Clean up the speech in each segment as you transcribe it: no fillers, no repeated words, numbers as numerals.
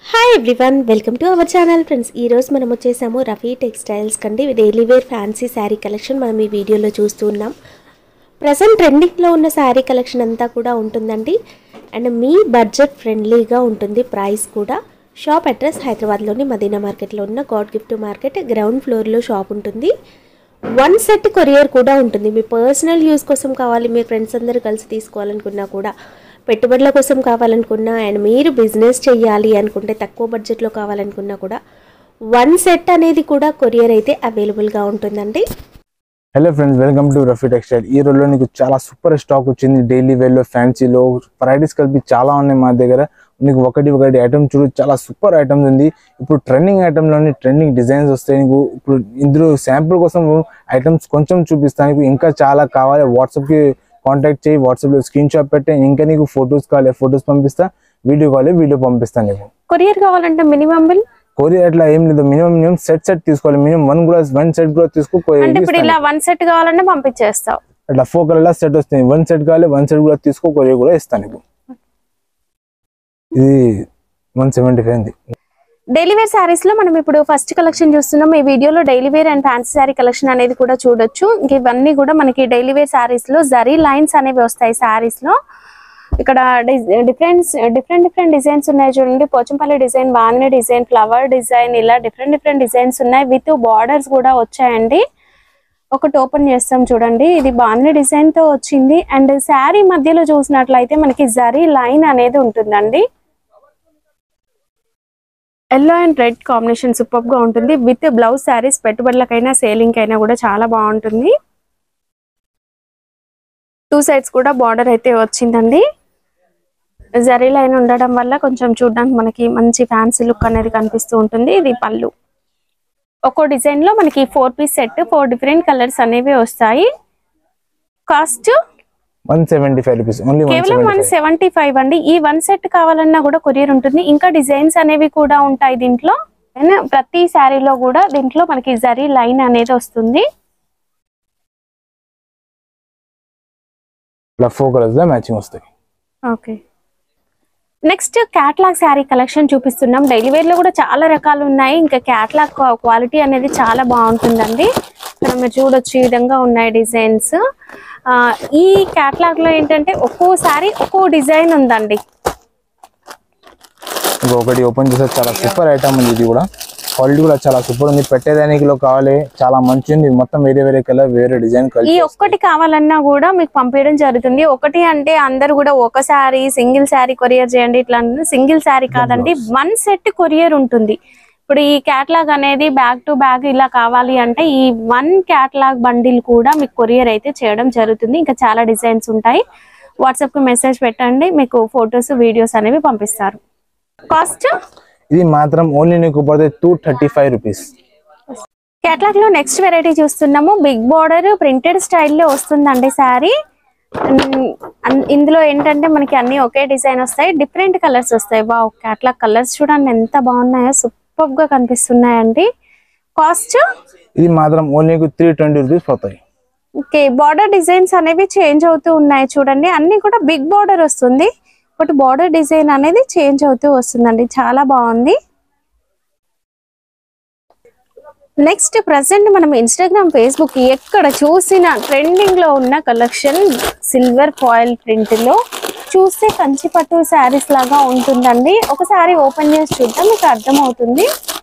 Hi everyone, welcome to our channel friends. ఈరోజు మనం వచ్చేసాము రఫీ టెక్స్టైల్స్ కండి daily wear fancy saree collection మనం ఈ వీడియోలో చూస్తూ ఉన్నాం. ప్రజెంట్ ట్రెండింగ్లో ఉన్న శారీ కలెక్షన్ అంతా కూడా ఉంటుందండి. అండ్ మీ బడ్జెట్ ఫ్రెండ్లీగా ఉంటుంది. ప్రైస్ కూడా. షాప్ అడ్రస్ హైదరాబాద్లోని మదీనా మార్కెట్లో ఉన్న గాడ్ గిఫ్ట్ మార్కెట్ గ్రౌండ్ ఫ్లోర్లో షాప్ ఉంటుంది. 1 సెట్ కొరియర్ కూడా ఉంటుంది. మీ పర్సనల్ యూస్ కోసం కావాలి, మీ ఫ్రెండ్స్ అందరూ కలిసి తీసుకోవాలనుకున్నా కూడా, పెట్టుబడుల కోసం కావాలనుకున్నా, అండ్ మీరు బిజినెస్ చేయాలి అనుకుంటే తక్కువ బడ్జెట్లో కావాలనుకున్నా కూడా 1 సెట్ అనేది కూడా కొరియర్ అయితే అవైలబుల్గా ఉంటుందండి. Hello friends, welcome to Rafi textile. ఈ రోజులో నీకు చాలా సూపర్ స్టాక్ వచ్చింది. డైలీ వేర్లో, ఫ్యాన్సీలో వెరైటీస్ కలిపి చాలా ఉన్నాయి మా దగ్గర. నీకు ఒకటి ఐటమ్ చూడు, చాలా సూపర్ ఐటమ్స్ ఉంది. ఇప్పుడు ట్రెండింగ్ ఐటమ్లోని ట్రెండింగ్ డిజైన్స్ వస్తాయి. నీకు ఇప్పుడు ఇందులో శాంపుల్ కోసం ఐటమ్స్ కొంచెం చూపిస్తాను. నీకు ఇంకా చాలా కావాలి, వాట్సాప్కి కాంటాక్ట్ చేయి. వాట్సాప్లో స్క్రీన్ షాట్ పెట్టే. ఇంకా నీకు ఫొటోస్ కావాలి, ఫొటోస్ పంపిస్తా. వీడియో కావాలి, వీడియో పంపిస్తాను. నీకు కొరియర్ కావాలంటే మినిమం బిల్ కొరియర్ అట్లా ఏం లేదు. మినిమం సెట్ తీసుకోవాలి. మినిమం 1 సెట్ కూడా తీసుకో. ఇప్పుడు ఇలా 1 సెట్ కావాలంటే పంపించేస్తావు. అట్లా 4 కలర్ సెట్ వస్తుంది. 1 సెట్ కావాలి, 1 సెట్ కూడా తీసుకో. కొరియర్ కూడా ఇస్తాను నీకు. ఇది 175 ఉంది. డైలీ వేర్ శారీస్ లో మనం ఇప్పుడు ఫస్ట్ కలెక్షన్ చూస్తున్నాం. ఈ వీడియోలో daily wear and fancy saree collection అనేది కూడా చూడొచ్చు. ఇంక ఇవన్నీ కూడా మనకి డైలీ వేర్ శారీస్ లో జరీ లైన్స్ అనేవి వస్తాయి. శారీస్ లో ఇక్కడ డిఫరెంట్ డిజైన్స్ ఉన్నాయి చూడండి. Pochampally design, bandhani design, flower design, ఇలా డిఫరెంట్ డిజైన్స్ ఉన్నాయి. విత్ బార్డర్స్ కూడా వచ్చాయండి. ఒకటి ఓపెన్ చేస్తాం చూడండి. ఇది బాందిని డిజైన్ తో వచ్చింది. అండ్ శారీ మధ్యలో చూసినట్లయితే మనకి జరీ లైన్ అనేది ఉంటుందండి. Yellow and red combination super గా ఉంటుంది. విత్ బ్లౌజ్ శారీస్ పెట్టుబడులకైనా సేలింగ్ అయినా కూడా చాలా బాగుంటుంది. 2 సైడ్స్ కూడా బార్డర్ అయితే వచ్చిందండి. జరీ లైన్ ఉండడం వల్ల కొంచెం చూడడానికి మనకి మంచి ఫ్యాన్సీ లుక్ అనేది కనిపిస్తూ ఉంటుంది. ఇది పళ్ళు. ఒక్కో డిజైన్ లో మనకి 4 పీస్ సెట్, 4 డిఫరెంట్ కలర్స్ అనేవి వస్తాయి. Cost 175 rupees only. కేవలం 175 అండి. ఈ 1 సెట్ కావాలన్నా కూడా కొరియర్ ఉంటుంది. ఇంకా డిజైన్స్ అనేవి కూడా ఉంటాయి దీంట్లో. ప్రతి శారీలో కూడా దీంట్లో మనకి జరీ లైన్ అనేది వస్తుంది. 4 కలర్స్ లో మ్యాచింగ్ వస్తాయి. Okay, next catalogue saree collection చూపిస్తున్నాం. డైలీ వేర్ లో కూడా చాలా రకాలు ఉన్నాయి. ఇంకా క్యాట్లాగ్ క్వాలిటీ అనేది చాలా బాగుంటుందండి. ఇక్కడ మీరు చూడొచ్చు, ఈ విధంగా ఉన్నాయి డిజైన్స్. ఈ క్యాట్లాగ్ లో ఏంటంటే ఒక్కో శారీ ఒక్కో డిజైన్ ఉందండి. ఇంకొకటి ఓపెన్ చేస్తే చాలా సూపర్ ఐటమ్ ఉంది. ఇది కూడా క్వాలిటీ కూడా చాలా సూపర్ ఉంది. పెట్టేదానికి కావాలి, చాలా మంచి ఉంది. మొత్తం వేరే కలర్, వేరే డిజైన్. ఈ ఒక్కటి కావాలన్నా కూడా మీకు పంపించడం జరుగుతుంది. ఒకటి అంటే అందరు కూడా ఒక శారీ, సింగిల్ శారీ కొరియర్ చేయండి ఇట్లా. సింగిల్ శారీ కాదండి, 1 సెట్ కొరియర్ ఉంటుంది. ఇప్పుడు ఈ క్యాట్లాగ్ అనేది బ్యాక్ టు బ్యాక్ ఇలా కావాలి అంటే ఈ 1 క్యాట్లాగ్ బండిల్ కూడా మీకు కొరియర్ అయితే చేయడం జరుగుతుంది. ఇంకా చాలా డిజైన్స్ ఉంటాయి. వాట్సాప్ కి మెసేజ్ పెట్టండి, మీకు ఫొటోస్, వీడియోస్ అనేవి పంపిస్తారు. కాస్ట్ ఇది మాత్రం ఓన్లీ నీకు పడితే 235 రూపీస్. క్యాట్లాగ్ లో నెక్స్ట్ వెరైటీ చూస్తున్నాము. బిగ్ బార్డర్ ప్రింటెడ్ స్టైల్లో వస్తుందండి శారీ. ఇందులో ఏంటంటే మనకి అన్ని ఒకే డిజైన్ వస్తాయి, డిఫరెంట్ కలర్స్ వస్తాయి. వావ్, క్యాట్లాగ్ కలర్స్ చూడండి ఎంత బాగున్నాయో, సూపర్ గా కనిపిస్తున్నాయండి. కాస్ట్ ఇది మాత్రం ఓన్లీ 320 రూపీస్ పోతాయి. ఓకే, బార్డర్ డిజైన్స్ అనేవి చేంజ్ అవుతూ ఉన్నాయి చూడండి. అన్ని కూడా బిగ్ బార్డర్ వస్తుంది. బట్ బార్డర్ డిజైన్ అనేది చేంజ్ అవుతూ వస్తుందండి. చాలా బాగుంది. నెక్స్ట్ ప్రెసెంట్ మనం ఇన్స్టాగ్రామ్, ఫేస్బుక్ ఎక్కడ చూసిన ట్రెండింగ్ లో ఉన్న కలెక్షన్ సిల్వర్ ఫాయిల్ ప్రింట్ లో చూస్తే కంచిపట్టు శారీస్ లాగా ఉంటుందండి. ఒకసారి ఓపెన్ చేసి చూద్దాం, మీకు అర్థమవుతుంది.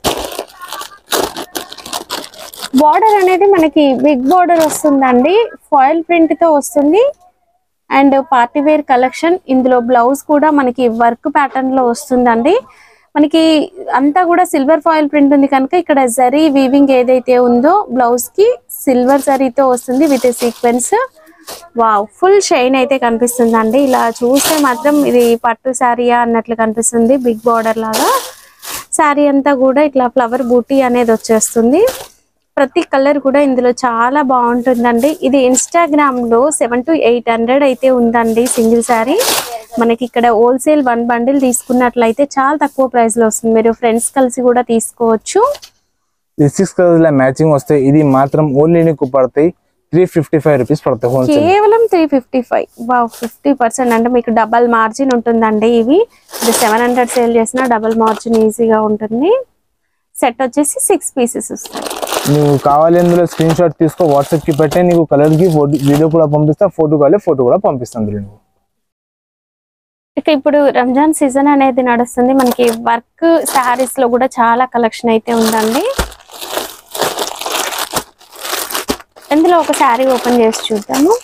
బార్డర్ అనేది మనకి బిగ్ బార్డర్ వస్తుందండి. ఫాయిల్ ప్రింట్ తో వస్తుంది. And party wear collection. ఇందులో బ్లౌజ్ కూడా మనకి వర్క్ ప్యాటర్న్ లో వస్తుందండి. మనకి అంతా కూడా సిల్వర్ ఫాయిల్ ప్రింట్ ఉంది కనుక ఇక్కడ జరీ వీవింగ్ ఏదైతే ఉందో బ్లౌజ్ కి సిల్వర్ జరీతో వస్తుంది with sequence. Wow, full shine అయితే కనిపిస్తుందండి. ఇలా చూస్తే మాత్రం ఇది పట్టు శారీయా అన్నట్లు కనిపిస్తుంది. బిగ్ బార్డర్ లాగా శారీ అంతా కూడా ఇట్లా ఫ్లవర్ బూటీ అనేది వచ్చేస్తుంది. ప్రతి కలర్ కూడా ఇందులో చాలా బాగుంటుందండి. ఇది ఇన్స్టాగ్రామ్ లో 700 to 800 అయితే ఉందండి సింగిల్ శారీ. మనకి ఇక్కడ హోల్సేల్ 1 బండిల్ తీసుకున్నట్లయితే చాలా తక్కువ ప్రైస్ లో వస్తుంది. మీరు ఫ్రెండ్స్ కలిసి కూడా తీసుకోవచ్చు. 6 కలర్స్ మ్యాచింగ్ వస్తాయి. ఇది మాత్రం ఓన్లీ నీకు పడతాయి 355 రూపీస్ పడతాయి హోల్సేల్. కేవలం 355. వావ్, 50% అంటే మీకు డబల్ మార్జిన్ ఉంటుందండి. ఇవి 700 సేల్ చేసినా డబల్ మార్జిన్ ఈజీగా ఉంటుంది. సెట్ వచ్చేసి 6 పీసెస్ వస్తాయి. నువ్వు కావాలి అందులో స్క్రీన్ షాట్ తీసుకో, వాట్సాప్ కి పెట్టే, నీకు కలర్ కి వీడియో కూడా పంపిస్తా, ఫోటో కావాలి ఫోటో కూడా పంపిస్తాను అందులో. ఇక ఇప్పుడు రంజాన్ సీజన్ అనేది నడుస్తుంది. మనకి వర్క్ శారీస్ లో కూడా చాలా కలెక్షన్ అయితే ఉందండి. ఇందులో ఒక శారీ ఓపెన్ చేసి చూద్దాము.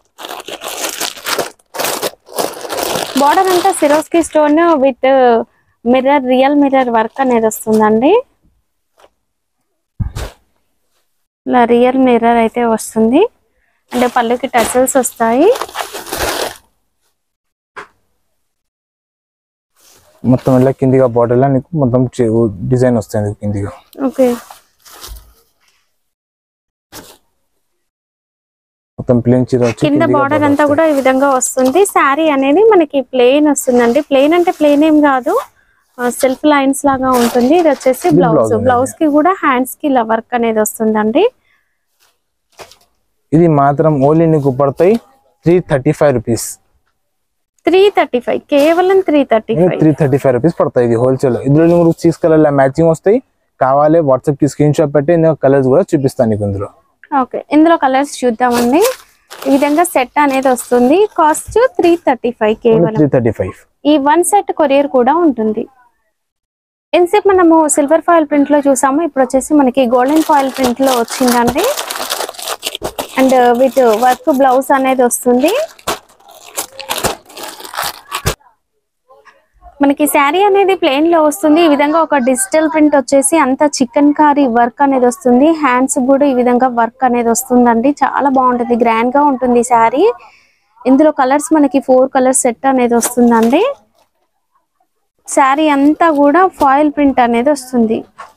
బార్డర్ అంతా సిరోస్కి stone with mirror, real mirror work అనేది వస్తుందండి. ఇలా రియల్ మిర్రర్ అయితే వస్తుంది. అంటే పళ్ళుకి టసల్స్ వస్తాయి. మొత్తం ఇలా కిందిగా బార్డర్ లా నీకు మొత్తం డిజైన్ వస్తుంది కిందిగా. ఓకే, మొత్తం ప్లేన్ చీర వచ్చి కింద బార్డర్ అంతా కూడా ఈ విధంగా వస్తుంది. శారీ అనేది మనకి ప్లెయిన్ వస్తుందండి. ప్లెయిన్ అంటే ప్లెయిన్ ఏం కాదు, సెల్ఫ్ లైన్స్ లాగా ఉంటుంది. ఇది వచ్చేసి బ్లౌజ్. బ్లౌజ్ కి కూడా హ్యాండ్స్ కి ఇలా వర్క్ అనేది వస్తుందండి. ఇది మాత్రం ఓన్లీ నీకు పడతాయి 335 రూపీస్. 335, కేవలం 335 రూపీస్ పడతాయి. ఇది హోల్సేల్. ఇందులో నువ్వు 6 కలర్ మ్యాచింగ్ వస్తాయి. కావాలి వాట్సాప్ కి స్క్రీన్ షాట్ పెట్టి నేను కలర్స్ కూడా చూపిస్తాను నీకు ఇందులో. ఓకే, ఇందులో కలర్స్ చూద్దామండి. ఈ విధంగా సెట్ అనేది వస్తుంది. కాస్ట్ 335 కేవలం. 335. ఈ 1 సెట్ కొరియర్ కూడా ఉంటుంది. ఎంతసేపు మనము సిల్వర్ ఫాయిల్ ప్రింట్ లో చూసాము, ఇప్పుడు వచ్చేసి మనకి గోల్డెన్ ఫాయిల్ ప్రింట్ లో వచ్చిందండి. అండ్ విత్ వర్క్ బ్లౌజ్ అనేది వస్తుంది. మనకి శారీ అనేది ప్లెయిన్ లో వస్తుంది. ఈ విధంగా ఒక డిజిటల్ ప్రింట్ వచ్చేసి అంత చికెన్ కారీ వర్క్ అనేది వస్తుంది. హ్యాండ్స్ కూడా ఈ విధంగా వర్క్ అనేది వస్తుందండి. చాలా బాగుంటుంది, గ్రాండ్ గా ఉంటుంది శారీ. ఇందులో కలర్స్ మనకి 4 కలర్స్ సెట్ అనేది వస్తుందండి. శారీ అంతా కూడా ఫాయిల్ ప్రింట్ అనేది వస్తుంది.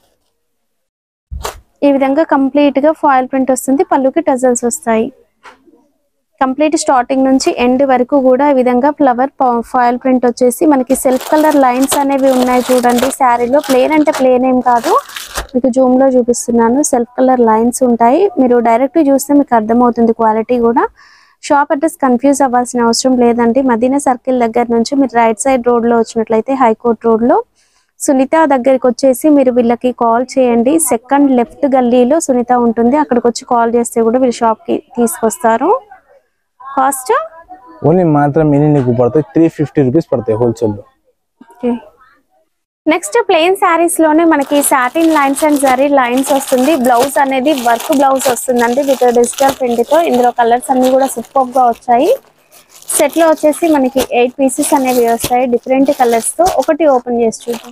ఈ విధంగా కంప్లీట్ గా ఫాయిల్ ప్రింట్ వస్తుంది. పళ్ళుకి టజల్స్ వస్తాయి. కంప్లీట్ స్టార్టింగ్ నుంచి ఎండ్ వరకు కూడా ఈ విధంగా ఫ్లవర్ ఫాయిల్ ప్రింట్ వచ్చేసి మనకి సెల్ఫ్ కలర్ లైన్స్ అనేవి ఉన్నాయి చూడండి. శారీలో ప్లేన్ అంటే ప్లేన్ ఏం కాదు, మీకు జూమ్ లో చూపిస్తున్నాను. సెల్ఫ్ కలర్ లైన్స్ ఉంటాయి. మీరు డైరెక్ట్ చూస్తే మీకు అర్థమవుతుంది క్వాలిటీ కూడా. షాప్ అడ్రస్ కన్ఫ్యూజ్ అవ్వాల్సిన అవసరం లేదండి. మదీనా సర్కిల్ దగ్గర నుంచి మీరు రైట్ సైడ్ రోడ్ లో వచ్చినట్లయితే హైకోర్ట్ రోడ్ లో సునీత దగ్గరికి వచ్చేసి మీరు వీళ్ళకి కాల్ చేయండి. సెకండ్ లెఫ్ట్ గల్లీలో సునీత ఉంటుంది. అక్కడికి వచ్చి కాల్ చేస్తే కూడా వీళ్ళు షాప్ కి తీసుకొస్తారు. కాస్ట్ ఓన్లీ మాత్రం నీకు పడతాయి 350 రూపీస్ పడతాయి హోల్సేల్ లో. నెక్స్ట్ ప్లెయిన్ శారీస్ లోనే మనకి satin lines and zari lines వస్తుంది. బ్లౌజ్ అనేది వర్క్ బ్లౌజ్ వస్తుందండి విత్ డిజిటల్ ప్రింట్ తో. ఇందులో కలర్స్ అన్ని కూడా సూపర్ గా వచ్చాయి. సెట్ లో వచ్చేసి మనకి 8 పీసెస్ అనేవి వస్తాయి డిఫరెంట్ కలర్స్ తో. ఒకటి ఓపెన్ చేసి చూద్దాం.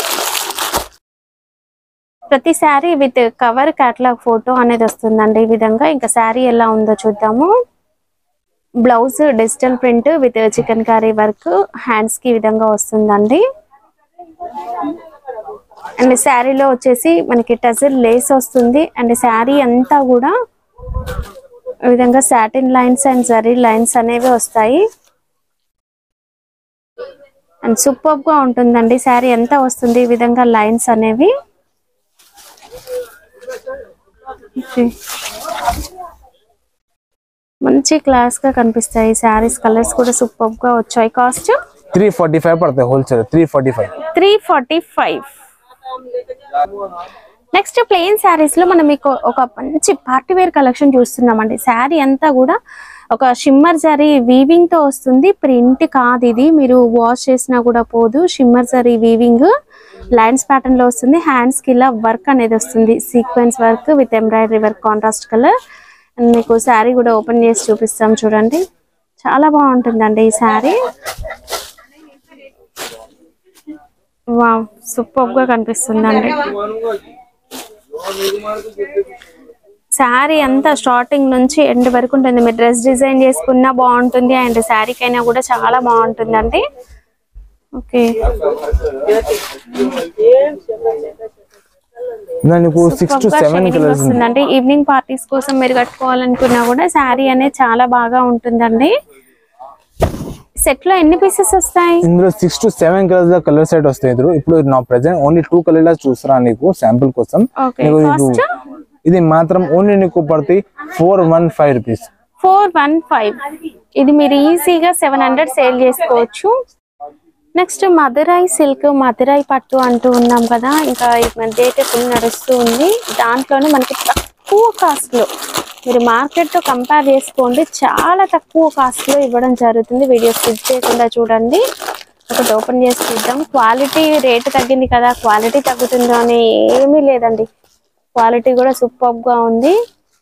ప్రతి saree with cover catalogue photo అనేది వస్తుందండి ఈ విధంగా. ఇంకా శారీ ఎలా ఉందో చూద్దాము. Blouse digital print with chicken curry work, hands కి ఈ విధంగా వస్తుందండి. అండ్ శారీలో వచ్చేసి మనకి టజల్ లేస్ వస్తుంది. అండ్ శారీ అంతా కూడా ఈ విధంగా satin lines and zari lines అనేవి వస్తాయి. అండ్ సూపర్ గా ఉంటుందండి శారీ ఎంత వస్తుంది ఈ విధంగా లైన్స్ అనేవి. మంచి క్లాస్ గా కనిపిస్తాయి శారీస్. కలర్స్ కూడా సూపర్ గా వచ్చాయి. కాస్ట్ 345 పడతాయి హోల్సేల్. 345. నెక్స్ట్ ప్లెయిన్ శారీస్ లో మనం మీకు ఒక మంచి పార్టీ వేర్ కలెక్షన్ చూస్తున్నామండి. శారీ అంతా కూడా ఒక షిమ్మర్ జరీ వీవింగ్ తో వస్తుంది. ప్రింట్ కాదు ఇది, మీరు వాష్ చేసినా కూడా పోదు. Shimmer zari weaving lines pattern లో వస్తుంది. హ్యాండ్స్ కి ఇలా వర్క్ అనేది వస్తుంది. Sequence work with embroidery work, contrast colour. And మీకు శారీ కూడా ఓపెన్ చేసి చూపిస్తాం చూడండి. చాలా బాగుంటుందండి ఈ శారీ. వావ్, సూపర్ గా కనిపిస్తుందండి. శారీ అంతా స్టార్టింగ్ నుంచి ఎండ్ వరకు ఉంటుంది. మీరు డ్రెస్ డిజైన్ చేసుకున్నా బాగుంటుంది అండ్ శారీకైనా కూడా చాలా బాగుంటుందండి. ఓకే, వస్తుందండి. ఈవినింగ్ పార్టీస్ కోసం మీరు కట్టుకోవాలనుకున్నా కూడా శారీ అనేది చాలా బాగా ఉంటుందండి. సెట్ లో ఎన్ని పీసెస్ వస్తాయి? ఇందులో 6 to 7 కలర్స్ కలర్ సెట్ వస్తాయి. ఇప్పుడు నా ప్రెజెంట్ ఓన్లీ 2 కలర్స్ చూస్తున్నా నీకు శాంపుల్ కోసం. ఇది మాత్రం ఓన్లీ నీకు పడతాయి 415 రూపీస్. 415. ఇది మీరు ఈజీగా 700 సేల్ చేసుకోవచ్చు. నెక్స్ట్ మదురై సిల్క్, మదురై పట్టు అంటూ ఉన్నాం కదా, ఇంకా ఈ మధ్య అయితే ఫుల్ నడుస్తూ ఉంది. దాంట్లోనే మనకి తక్కువ కాస్ట్లో, మీరు మార్కెట్తో కంపేర్ చేసుకోండి, చాలా తక్కువ కాస్ట్లో ఇవ్వడం జరుగుతుంది. వీడియో స్కిప్ చేయకుండా చూడండి. ఒకటి ఓపెన్ చేసి చూద్దాం. క్వాలిటీ రేటు తగ్గింది కదా, క్వాలిటీ తగ్గుతుందో అని ఏమీ లేదండి. క్వాలిటీ కూడా సూపర్గా ఉంది.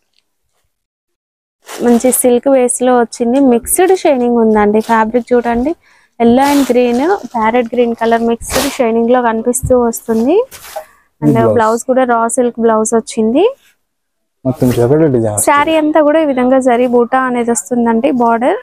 మంచి సిల్క్ వేస్లో వచ్చింది. మిక్స్డ్ షైనింగ్ ఉందండి. ఫ్యాబ్రిక్ చూడండి, yellow and green, parrot green colour mixed shining లో కనిపిస్తూ వస్తుంది. అండ్ బ్లౌజ్ కూడా రా సిల్క్ బ్లౌజ్ వచ్చింది. శారీ అంతా కూడా ఈ విధంగా జరీ బూటా అనేది వస్తుందండి. బార్డర్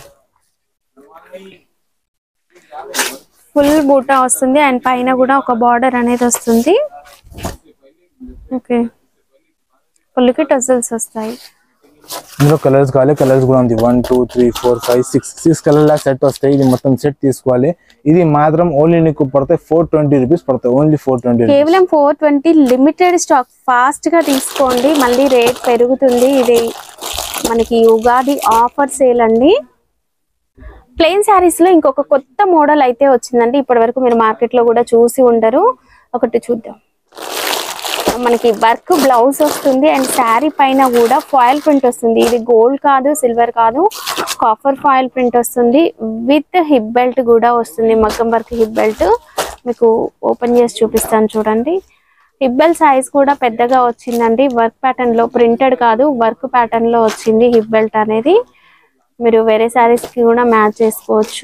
ఫుల్ బూటా వస్తుంది అండ్ పైన కూడా ఒక బార్డర్ అనేది వస్తుంది. ఓకే, ఫుల్కి టజల్స్ వస్తాయి. ఇందులో కలర్స్ కావాలి, కలర్స్ కూడా ఉంది. 1 2 3 4 5 6 కలర్ లా సెట్ వస్తాయి. ఇది మొత్తం సెట్ తీసుకోవాలి. ఇది మాత్రం ఓన్లీ నీకు పడతాయి 420 రూపీస్ పడతాయి. ఓన్లీ 420, కేవలం 420. లిమిటెడ్ స్టాక్, ఫాస్ట్ గా తీసుకోండి, మళ్ళీ రేట్ పెరుగుతుంది. ఇది మనకి ఉగాది ఆఫర్ సేల్ అండి. ప్లెయిన్ శారీస్ లో ఇంకొక కొత్త మోడల్ అయితే వచ్చిందండి. ఇప్పటి వరకు మీరు మార్కెట్ లో కూడా చూసి ఉండరు. ఒకటి చూద్దాం. మనకి వర్క్ బ్లౌజ్ వస్తుంది అండ్ శారీ పైన కూడా ఫాయిల్ ప్రింట్ వస్తుంది. ఇది గోల్డ్ కాదు, సిల్వర్ కాదు, కాపర్ ఫాయిల్ ప్రింట్ వస్తుంది. విత్ హిప్ బెల్ట్ కూడా వస్తుంది. మగ్గం వర్క్ హిప్ బెల్ట్ మీకు ఓపెన్ చేసి చూపిస్తాను చూడండి. హిప్ బెల్ట్ సైజ్ కూడా పెద్దగా వచ్చిందండి. వర్క్ ప్యాటర్న్ లో, ప్రింటెడ్ కాదు, వర్క్ ప్యాటర్న్ లో వచ్చింది హిప్ బెల్ట్ అనేది. మీరు వేరే శారీస్ కి కూడా మ్యాచ్ చేసుకోవచ్చు.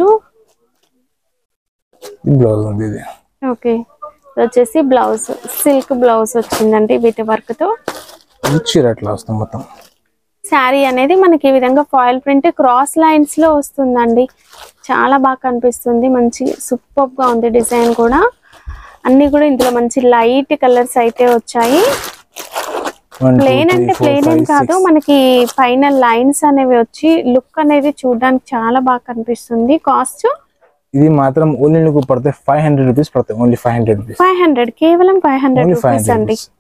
ఓకే, వచ్చేసి బ్లౌజ్ సిల్క్ బ్లౌజ్ వచ్చిందండి విత్ వర్క్ తో. మొత్తం శారీ అనేది మనకి ఈ విధంగా ఫాయిల్ ప్రింట్ క్రాస్ లైన్స్ లో వస్తుందండి. చాలా బాగా కనిపిస్తుంది. మంచి సూపర్ గా ఉంది డిజైన్ కూడా. అన్ని కూడా ఇందులో మంచి లైట్ కలర్స్ అయితే వచ్చాయి. ప్లేన్ అంటే ప్లేన్ ఏం కాదు, మనకి పైన లైన్స్ అనేవి వచ్చి లుక్ అనేది చూడడానికి చాలా బాగా కనిపిస్తుంది. కాస్ట్ ఇది మాత్రం ఓన్లీ నీకు పడతాయి 500 రూపీస్ పడతాయి. Only 500 rupees. 500, కేవలం 500 రూపీస్ అండి.